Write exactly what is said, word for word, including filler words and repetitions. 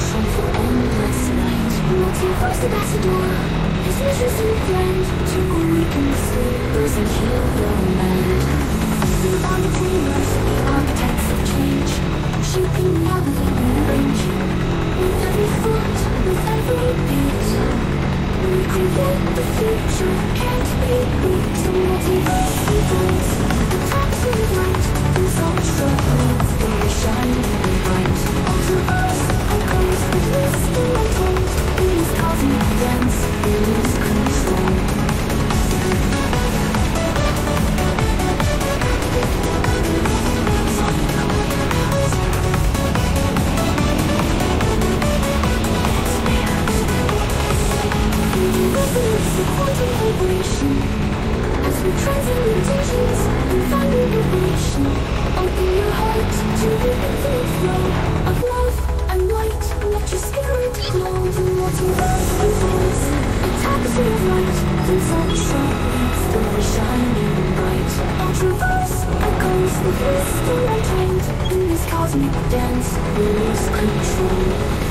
control for endless night. Multiverse ambassador, his wishes and friend to awaken the sleepers and heal the land. We are the dreamers, the architects of change, shaping reality we range. With every thought, with every beat, we create the future, can't be beat. The multiverse revolves, the taps of light, these ultra worlds, they shine bright. Ultraverse echoes the wisdom untold, in this cosmic dance, we lose control. Resonance of quantum vibration, as we transcend limitations and find liberation. Open your heart to the infinite flow of love and light. Let your spirit glow. The multiverse unfolds, a tapestry of light. These ultra beats, they're shining bright. Ultraverse echoes with wisdom untold. In this cosmic dance, we lose control.